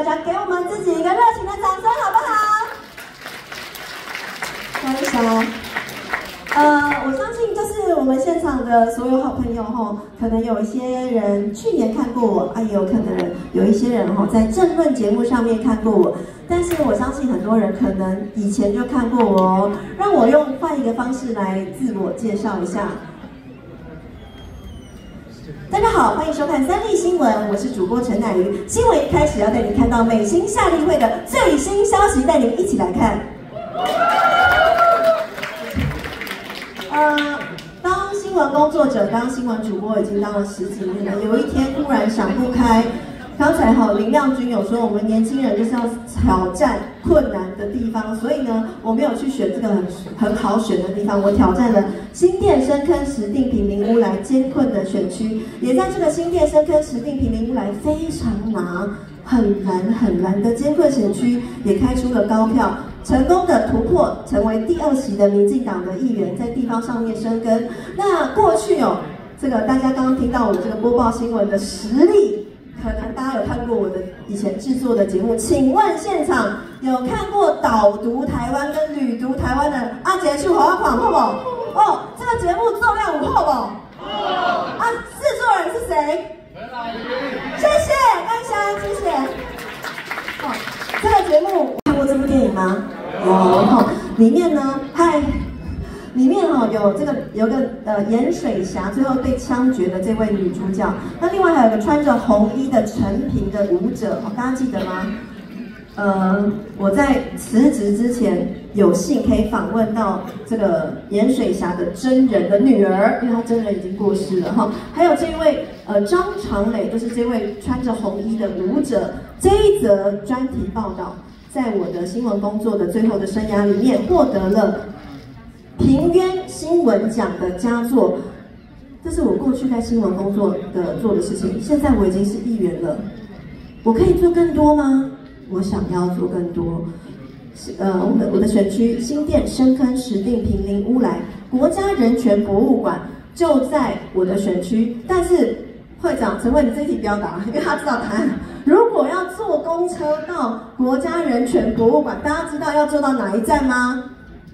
大家给我们自己一个热情的掌声，好不好？欢迎小。我相信就是我们现场的所有好朋友哈，可能有一些人去年看过我，也有可能有一些人哈在政论节目上面看过我，但是我相信很多人可能以前就看过我哦。让我换一个方式来自我介绍一下。大家好，欢迎收看三立新闻，我是主播陈乃瑜。新闻一开始要带你看到美心夏例会的最新消息，带你们一起来看。当新闻工作者，当新闻主播已经当了10几年了。有一天突然想不开，刚才林亮君有说，我们年轻人就是要挑战困难的地方，所以呢，我没有去选这个很好选的地方，我挑战了新店、深坑、石碇、平林、乌来艰困的选区，也在这个新店、深坑、石碇、平林、乌来非常很难的艰困选区，也开出了高票。成功的突破，成为第2席的民进党的议员，在地方上面生根。那过去这个大家刚刚听到我这个播报新闻的实力，可能大家有看过我的以前制作的节目。请问现场有看过导读台湾跟旅读台湾的阿杰去华广好不好？这个节目重量5厚不？制作人是谁？谢谢，感谢，谢谢。这个节目看过这部电影吗？有。里面呢，里面有个盐水峡最后被枪决的这位女主角，那另外还有个穿着红衣的陈平的舞者，大家记得吗？我在辞职之前有幸可以访问到这个盐水峡的真人的女儿，因为她真人已经过世了哈。还有这位张长磊，就是这位穿着红衣的舞者。这一则专题报道，在我的新闻工作的最后的生涯里面，获得了平渊新闻奖的佳作。这是我过去在新闻工作做的事情。现在我已经是议员了，我可以做更多吗？我想要做更多。我的选区新店、深坑、石碇、平林、乌来国家人权博物馆就在我的选区，但是会长陈慧，你这题不要答，因为他知道答案。如果要坐公车到国家人权博物馆，大家知道要坐到哪一站吗？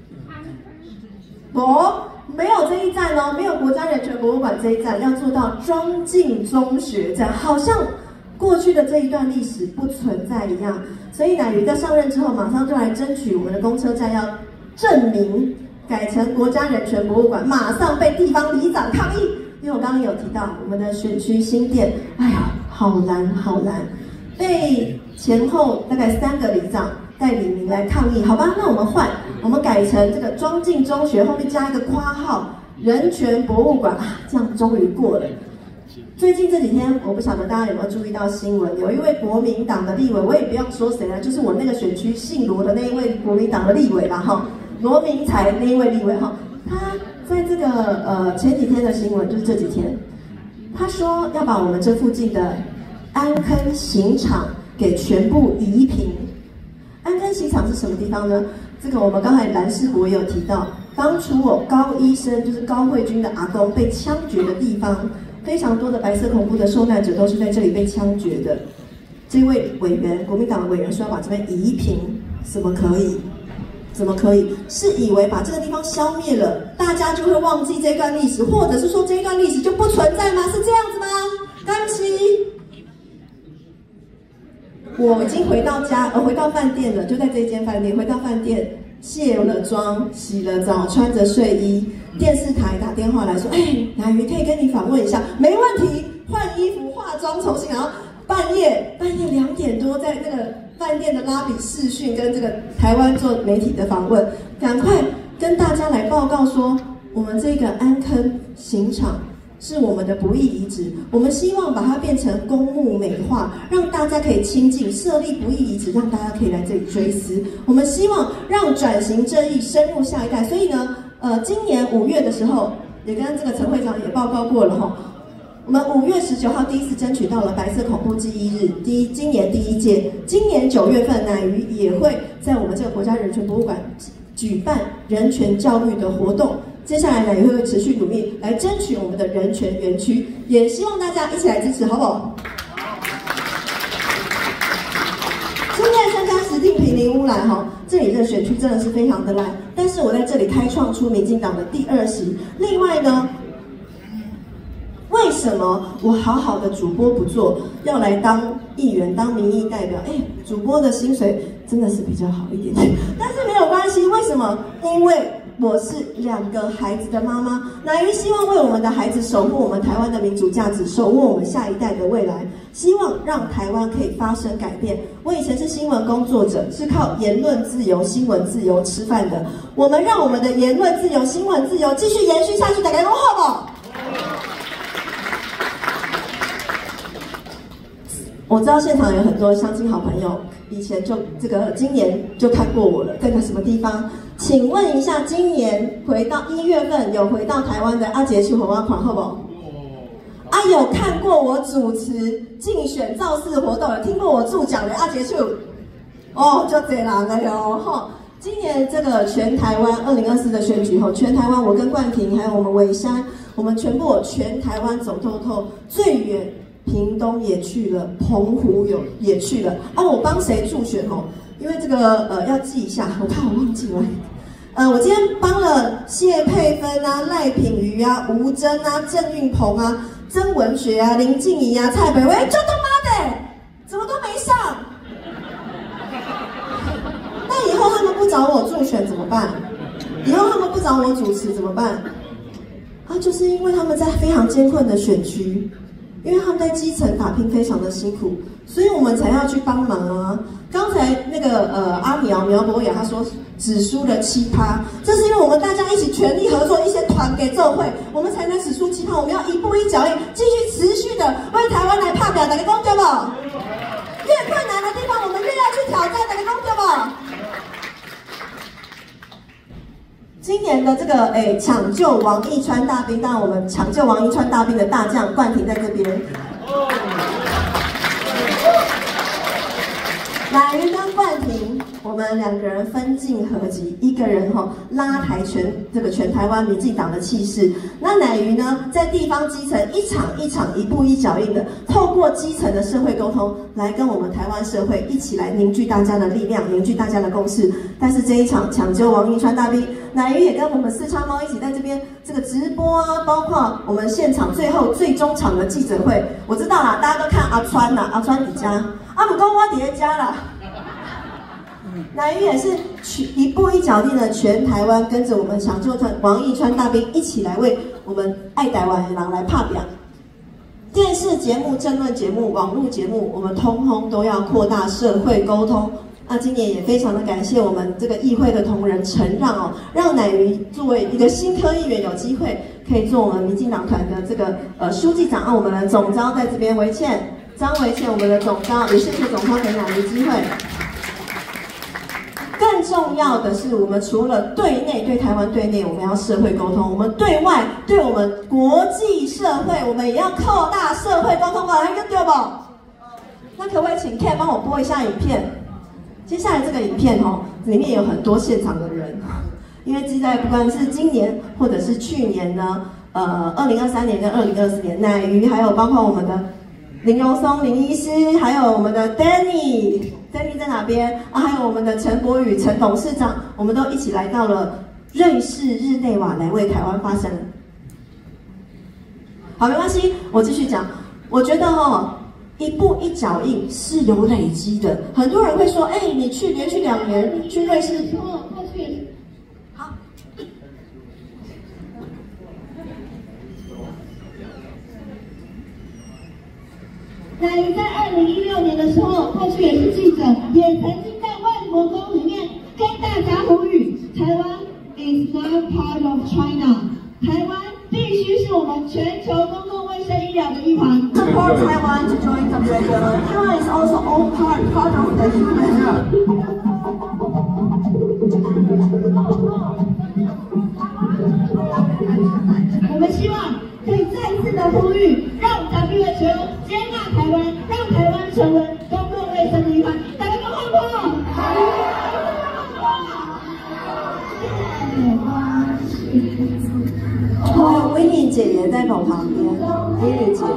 没有这一站哦，没有国家人权博物馆这一站，要坐到庄敬中学站，好像过去的这一段历史不存在一样。所以乃瑜在上任之后，马上就来争取我们的公车站要证明改成国家人权博物馆，马上被地方里长抗议。因为我刚刚有提到我们的选区新店，好难，被前后大概3个里长带李明来抗议，好吧？那我们改成这个庄敬中学后面加一个括号人权博物馆这样终于过了。最近这几天，我不晓得大家有没有注意到新闻，有一位国民党的立委，我也不要说谁了，就是我那个选区姓罗的那一位国民党的立委啦罗明才那一位立委他在这个前几天的新闻，就是这几天，他说要把我们这附近的安坑刑场给全部移平。安坑刑场是什么地方呢？这个我们刚才蓝世博也有提到，当初高医生就是高慧君的阿公被枪决的地方，非常多的白色恐怖的受难者都是在这里被枪决的。这位委员，国民党的委员说要把这边移平，怎么可以？是以为把这个地方消灭了，大家就会忘记这段历史，或者是说这一段历史就不存在吗？是这样子吗？对不起，我已经回到饭店了，就在这间饭店。回到饭店，卸了妆，洗了澡，穿着睡衣，电视台打电话来说，乃瑜可以跟你访问一下，没问题，换衣服、化妆、重新，然后半夜2点多在那个饭店的拉比视讯跟这个台湾做媒体的访问，赶快跟大家来报告说，我们这个安坑刑场是我们的不义遗址，我们希望把它变成公墓美化，让大家可以亲近，设立不义遗址，让大家可以来这里追思。我们希望让转型正义深入下一代，所以呢，今年5月的时候，也跟这个陈会长也报告过了我们5月19号第一次争取到了白色恐怖记忆日，今年第1届，今年9月份乃瑜也会在我们这个国家人权博物馆举办人权教育的活动。接下来乃瑜会持续努力来争取我们的人权园区，也希望大家一起来支持，好不好？ 来哈，这里的选区真的是非常的烂，但是我在这里开创出民进党的第2席。另外呢，为什么我好好的主播不做，要来当议员、当民意代表？主播的薪水真的是比较好一点点，但是没有关系。为什么？因为我是2个孩子的妈妈，乃于希望为我们的孩子守护我们台湾的民主价值，守护我们下一代的未来，希望让台湾可以发生改变。我以前是新闻工作者，是靠言论自由、新闻自由吃饭的。我们让我们的言论自由、新闻自由继续延续下去，大家都好不好？我知道现场有很多乡亲好朋友，以前就今年就看过我了，在个什么地方？请问一下，今年回到1月份有回到台湾的阿杰去红花款好不好？有看过我主持竞选造势活动，有听过我助讲的阿杰去？就这人了哟。今年这个全台湾2024的选举后，全台湾我跟冠廷还有我们伟山，我们全台湾走透透，最远。屏东也去了，澎湖也去了。我帮谁助选哦？因为这个要记一下，我怕我忘记了。我今天帮了谢佩芬啊、赖品妤啊、吴峥啊、郑运鹏啊、曾文学啊、林静怡啊、蔡北薇，就他妈的，怎么都没上？那以后他们不找我助选怎么办？以后他们不找我主持怎么办？就是因为他们在非常艰困的选区。因为他们在基层打拼非常的辛苦，所以我们才要去帮忙啊。刚才那个阿苗博雅他说只输了7%，这是因为我们大家一起全力合作，一些团给奏会，我们才能只输7%。我们要一步一脚印，继续持续的为台湾来拍表，大家讲对不？越困难的地方，我们越要去挑战，大家讲对不？今年的这个抢救王一川大兵，当然我们抢救王一川大兵的大将冠廷在这边。乃于跟冠廷，我们2个人分进合击，一个人拉抬全台湾民进党的气势。那乃于呢，在地方基层一场一场、一步一脚印的，透过基层的社会沟通，来跟我们台湾社会一起来凝聚大家的力量，凝聚大家的共识。但是这一场抢救王一川大兵，乃于也跟我们四叉猫一起在这边这个直播啊，包括我们现场最终场的记者会。我知道啦，大家都看阿川啦，阿川你家。不过我在家啦。乃于也是一步一脚印的全台湾跟着我们抢救王一川大兵一起来为我们爱台湾的人来拍表。电视节目、政论节目、网络节目，我们通通都要扩大社会沟通。那今年也非常的感谢我们这个议会的同仁承让让乃于作为一个新科议员有机会可以做我们民进党团的这个书记长，我们的总召在这边张维倩，我们的总召也谢谢总召给乃于机会。更重要的是，我们除了对内对台湾对内，我们要社会沟通；我们对外对我们国际社会，我们也要扩大社会沟通。对不？那可不可以请 Ken 帮我播一下影片？接下来这个影片里面有很多现场的人，因为不管是今年或者是去年呢，2023年跟2024年，乃于还有包括我们的林荣松林医师，还有我们的 Danny 在哪边还有我们的陈柏宇陈董事长，我们都一起来到了瑞士日内瓦来为台湾发声。好，没关系，我继续讲。我觉得一步一脚印是有累积的。很多人会说，你连续2年去瑞士，好。 乃于在2016年的时候，过去也是记者，也曾经在万国宫里面跟大家呼吁，台湾 is not part of China， 台湾必须是我们全球公共卫生医疗的一环。 Support Taiwan to join WHO. Taiwan is also all part of the human health. 我们希望可以再次的呼吁，让 WHO 接纳台湾，让台湾成为公共卫生的一环。大家都欢呼！ 威妮姐也在我旁边，威妮姐。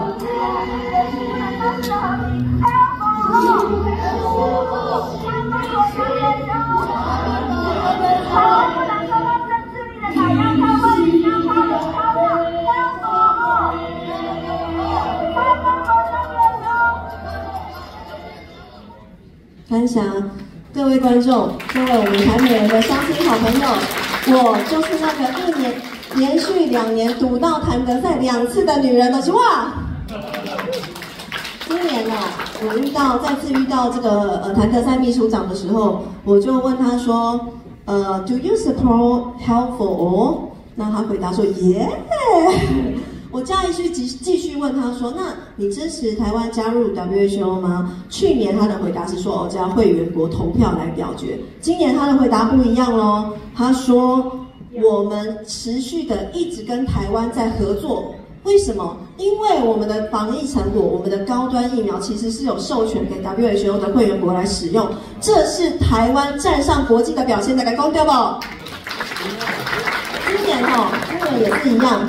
分享，各位观众，各位我们台美人的乡亲好朋友，我就是那个连续2年赌到谭德赛2次的女人的是哇！今年呢，我再次遇到这个谭德赛秘书长的时候，我就问他说，Do you support health for all？ 那他回答说 ，Yeah。我加一句继续问他说，那你支持台湾加入 WHO 吗？去年他的回答是说，只要会员国投票来表决。今年他的回答不一样咯，他说我们持续的一直跟台湾在合作。为什么？因为我们的防疫成果，我们的高端疫苗其实是有授权给 WHO 的会员国来使用，这是台湾站上国际的表现，大家讲对不？今年也是一样。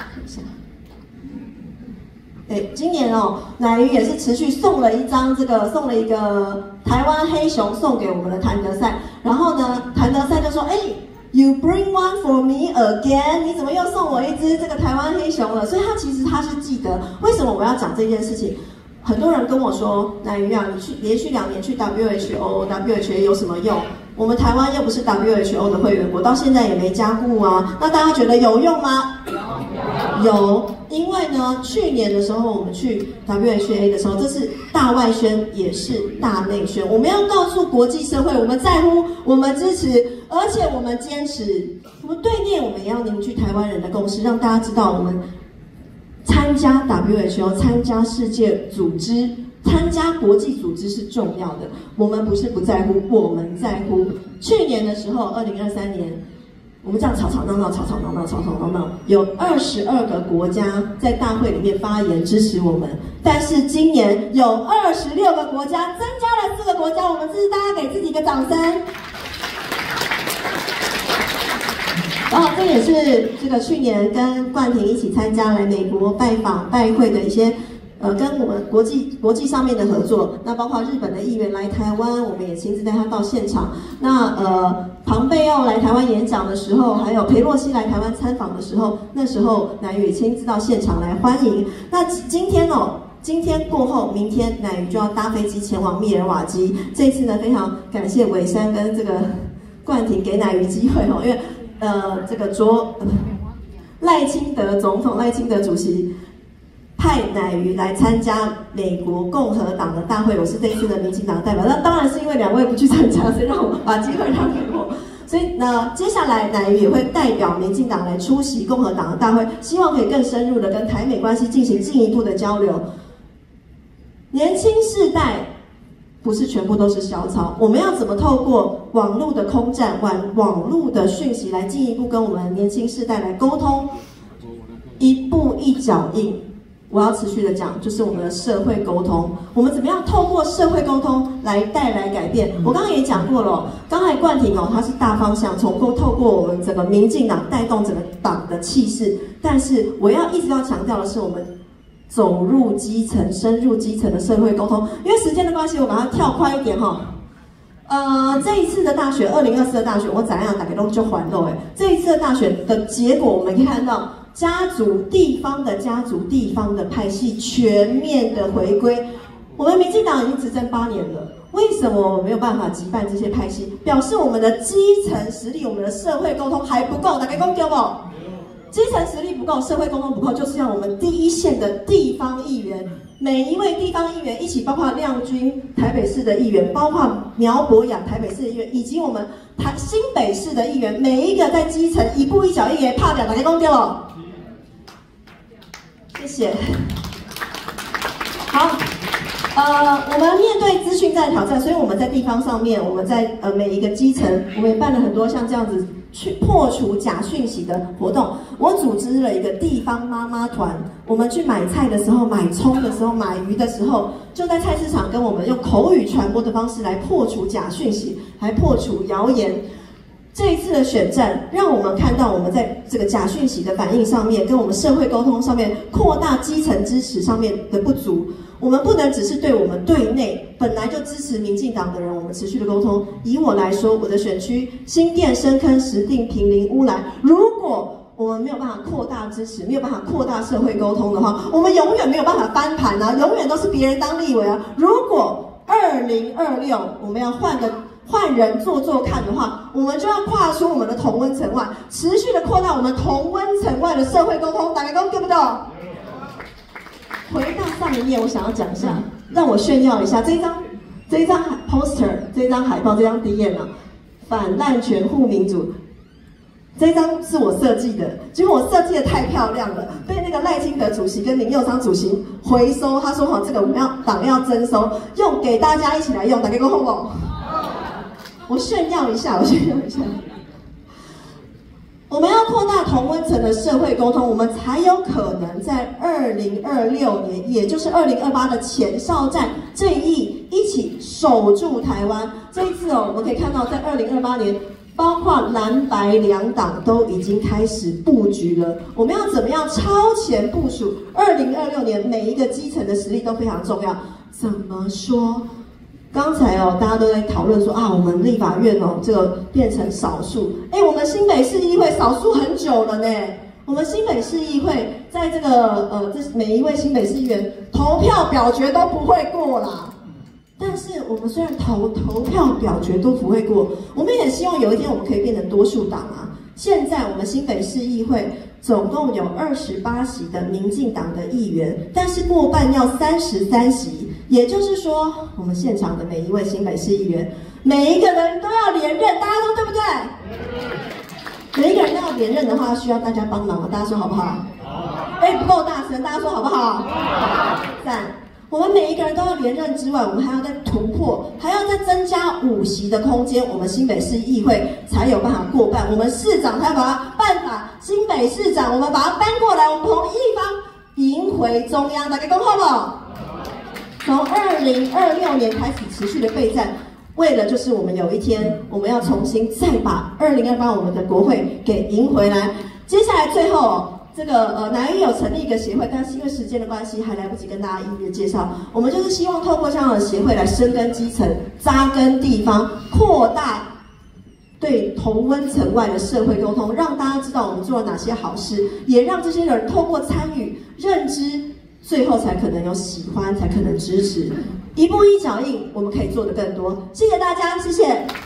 对，今年乃瑜也是持续送了一个台湾黑熊送给我们的谭德赛，然后呢，谭德赛就说，You bring one for me again？ 你怎么又送我一只这个台湾黑熊了？所以他是记得。为什么我要讲这件事情？很多人跟我说，乃瑜啊，你连续2年去 WHO 有什么用？我们台湾又不是 WHO 的会员国，到现在也没加固啊。那大家觉得有用吗？有，因为呢，去年的时候我们去 WHA 的时候，这是大外宣，也是大内宣。我们要告诉国际社会，我们在乎，我们支持，而且我们坚持。我们对内我们也要凝聚台湾人的共识，让大家知道我们参加 WHO、参加世界组织、参加国际组织是重要的。我们不是不在乎，我们在乎。去年的时候，2023年。我们这样吵吵闹闹，有22个国家在大会里面发言支持我们，但是今年有26个国家，增加了4个国家，我们这是大家给自己一个掌声。然后这也是这个去年跟冠廷一起参加来美国拜访拜会的一些。跟我们国际上面的合作，那包括日本的议员来台湾，我们也亲自带他到现场。那庞贝奥来台湾演讲的时候，还有裴洛西来台湾参访的时候，那时候乃瑜也亲自到现场来欢迎。那今天过后，明天乃瑜就要搭飞机前往密尔瓦基。这次呢，非常感谢伟山跟这个冠廷给乃瑜机会因为这个赖清德总统、赖清德主席。派乃瑜来参加美国共和党的大会，我是这一次的民进党代表。那当然是因为2位不去参加，所以让我把机会让给我。所以呢，接下来乃瑜也会代表民进党来出席共和党的大会，希望可以更深入的跟台美关系进行进一步的交流。年轻世代不是全部都是小草，我们要怎么透过网络的空战、网络的讯息来进一步跟我们年轻世代来沟通，一步一脚印。我要持续的讲，就是我们的社会沟通，我们怎么样透过社会沟通来带来改变？我刚刚也讲过了，刚才冠廷它是大方向，透过我们整个民进党带动整个党的气势，但是我一直要强调的是，我们走入基层、深入基层的社会沟通。因为时间的关系，我把它跳快一点这一次的大选，2024的大选，我怎样打给都就还了这一次的大选的结果，我们可以看到。地方的派系全面的回归。我们民进党已经执政8年了，为什么我们没有办法羁绊这些派系？表示我们的基层实力、我们的社会沟通还不够。大家讲对不？基层实力不够，社会沟通不够，就是要我们第一线的地方议员，每一位地方议员一起，包括亮君台北市的议员，包括苗博雅台北市的议员，以及我们新北市的议员，每一个在基层一步一脚印拍掉。大家讲对不？谢谢。好，我们面对资讯战的挑战，所以我们在地方上面，我们在每一个基层，我们也办了很多像这样子去破除假讯息的活动。我组织了一个地方妈妈团，我们去买菜的时候、买葱的时候、买鱼的时候，就在菜市场跟我们用口语传播的方式来破除假讯息，来破除谣言。这一次的选战，让我们看到我们在这个假讯息的反应上面，跟我们社会沟通上面，扩大基层支持上面的不足。我们不能只是对我们对内本来就支持民进党的人，我们持续的沟通。以我来说，我的选区新店、深坑、石碇、坪林、乌来，如果我们没有办法扩大支持，没有办法扩大社会沟通的话，我们永远没有办法翻盘啊，永远都是别人当立委啊。如果 2026我们要换人做看的话，我们就要跨出我们的同温层外，持续的扩大我们同温层外的社会沟通。大家懂不懂？回到上一页，我想要讲一下，让我炫耀一下这一张 poster， 这一张海报，这张 DM 啊，反滥权护民主。这一张是我设计的，结果我设计的太漂亮了，被那个赖清德主席跟林右昌主席回收。他说：“这个我们党要征收，用给大家一起来用。”大家讲好不好？我炫耀一下，我们要扩大同温层的社会沟通，我们才有可能在2026年，也就是2028的前哨战这一役，一起守住台湾。这一次我们可以看到，在2028年，包括蓝白两党都已经开始布局了。我们要怎么样超前部署？2026年每一个基层的实力都非常重要。怎么说？刚才大家都在讨论说我们立法院这个变成少数，我们新北市议会少数很久了呢。我们新北市议会在这个这每一位新北市议员投票表决都不会过啦。但是我们虽然投票表决都不会过，我们也希望有一天我们可以变成多数党啊。现在我们新北市议会总共有28席的民进党的议员，但是过半要33席，也就是说，我们现场的每一位新北市议员，每一个人都要连任，大家说对不对？每一个人都要连任的话，需要大家帮忙，大家说好不好？不够大声，大家说好不好？赞！我们每一个人都要连任之外，我们还要再突破，还要再增加5席的空间，我们新北市议会才有办法过半。我们市长才把办法，新北市长我们把它搬过来，我们从一方赢回中央，大家讲好不好？从2026年开始持续的备战，为了就是我们有一天我们要重新再把2028我们的国会给赢回来。接下来最后这个南一有成立一个协会，但是因为时间的关系还来不及跟大家一一的介绍。我们就是希望透过这样的协会来深耕基层、扎根地方，扩大对同温层外的社会沟通，让大家知道我们做了哪些好事，也让这些人透过参与、认知，最后才可能有喜欢，才可能支持。一步一脚印，我们可以做得更多。谢谢大家，谢谢。